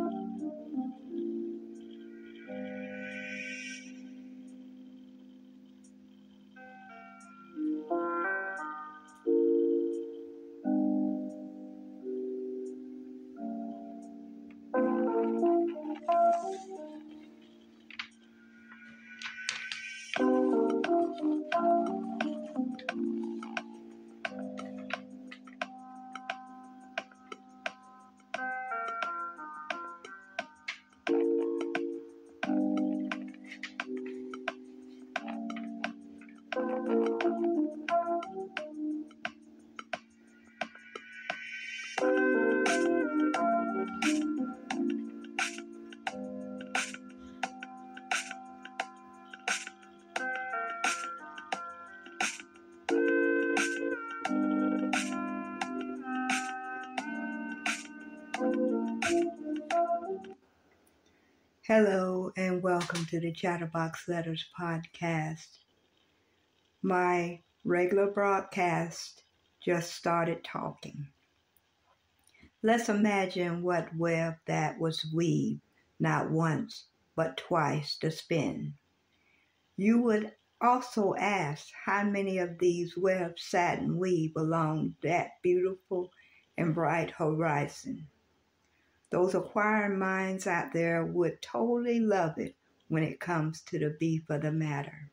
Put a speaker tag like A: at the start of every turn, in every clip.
A: Hello and welcome to the Chatterbox Letters podcast. My regular broadcast just started talking. Let's imagine what web that was weaved not once but twice to spin. You would also ask how many of these webs sat and weave along that beautiful and bright horizon. Those acquiring minds out there would totally love it when it comes to the beef of the matter.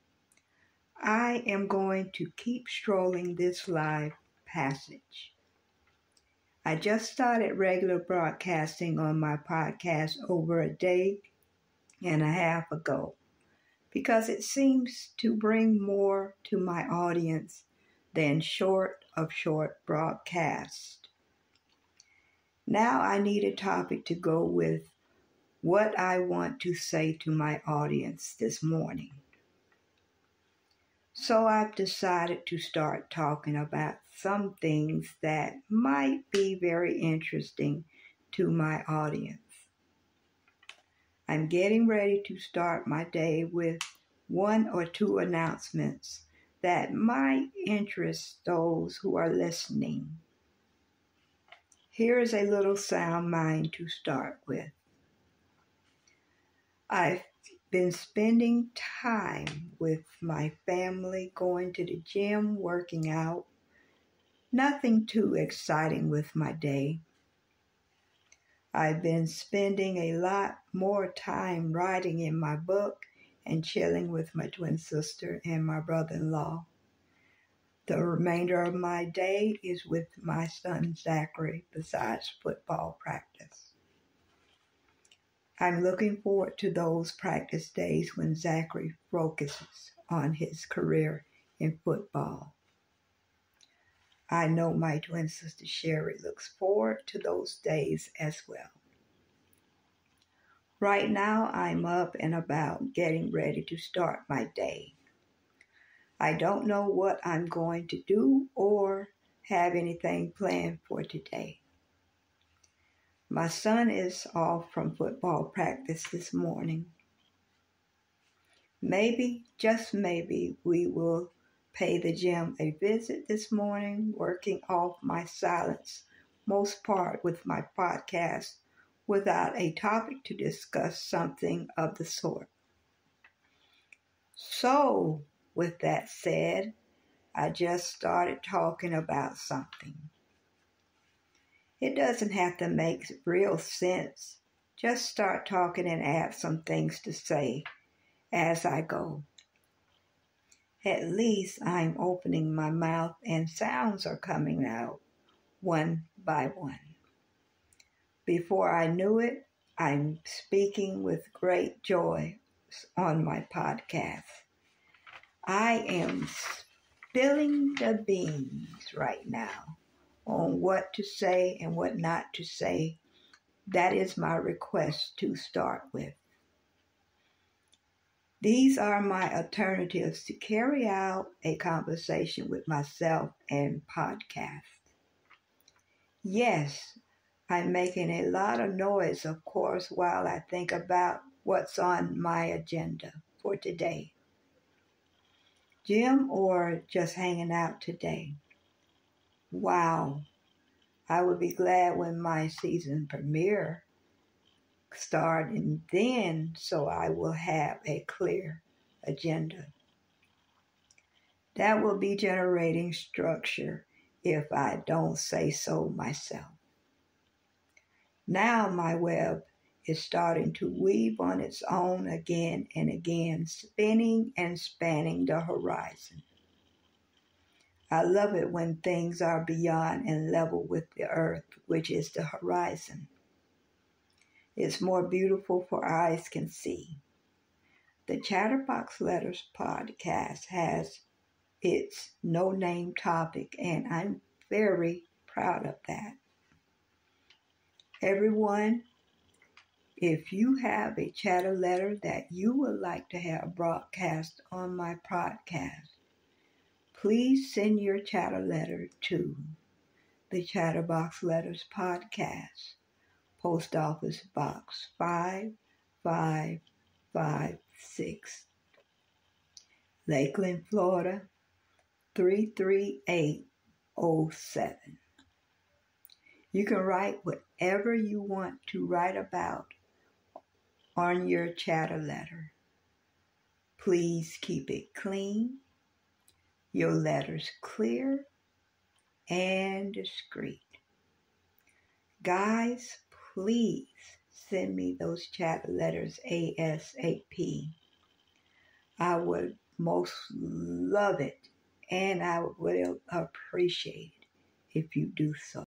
A: I am going to keep strolling this live passage. I just started regular broadcasting on my podcast over a day and a half ago because it seems to bring more to my audience than short broadcasts. Now I need a topic to go with what I want to say to my audience this morning. So I've decided to start talking about some things that might be very interesting to my audience. I'm getting ready to start my day with one or two announcements that might interest those who are listening. Here is a little sound mind to start with. I've been spending time with my family, going to the gym, working out. Nothing too exciting with my day. I've been spending a lot more time writing in my book and chilling with my twin sister and my brother-in-law. The remainder of my day is with my son Zachary besides football practice. I'm looking forward to those practice days when Zachary focuses on his career in football. I know my twin sister Sherry looks forward to those days as well. Right now I'm up and about getting ready to start my day. I don't know what I'm going to do or have anything planned for today. My son is off from football practice this morning. Maybe, just maybe, we will pay the gym a visit this morning, working off my silence most part with my podcast without a topic to discuss something of the sort. So, with that said, I just started talking about something. It doesn't have to make real sense. Just start talking and add some things to say as I go. At least I'm opening my mouth and sounds are coming out one by one. Before I knew it, I'm speaking with great joy on my podcast. I am spilling the beans right now on what to say and what not to say. That is my request to start with. These are my alternatives to carry out a conversation with myself and podcast. Yes, I'm making a lot of noise, of course, while I think about what's on my agenda for today. Gym or just hanging out today? Wow, I would be glad when my season premiere start, and then so I will have a clear agenda. That will be generating structure if I don't say so myself. Now my web is starting to weave on its own again and again, spinning and spanning the horizon. I love it when things are beyond and level with the earth, which is the horizon. It's more beautiful for eyes can see. The Chatterbox Letters podcast has its no-name topic, and I'm very proud of that. Everyone, if you have a chatter letter that you would like to have broadcast on my podcast, please send your chatter letter to the Chatterbox Letters Podcast, Post Office Box 5556, Lakeland, Florida 33807. You can write whatever you want to write about on your chatter letter. Please keep it clean, your letters clear and discreet. Guys, please send me those chatter letters ASAP. I would most love it, and I would appreciate it if you do so.